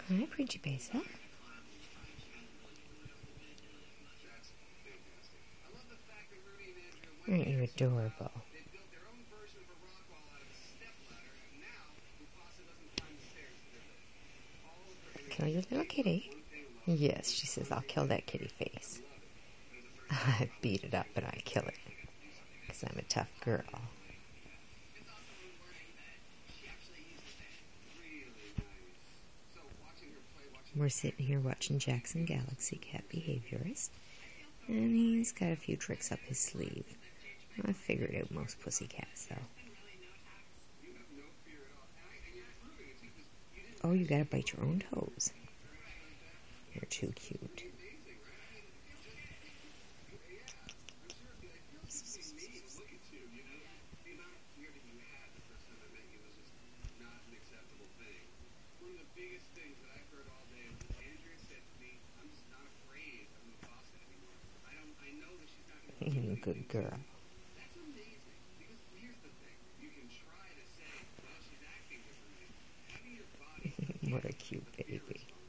Hi, Pretty Basil. Aren't you adorable? Kill your little kitty? Yes, she says, I'll kill that kitty face. I beat it up, but I kill it. Because I'm a tough girl. We're sitting here watching Jackson Galaxy Cat Behaviorist. And he's got a few tricks up his sleeve. I figured out most pussy cats, though. Oh, you gotta bite your own toes. You're too cute. Good girl. What a cute baby.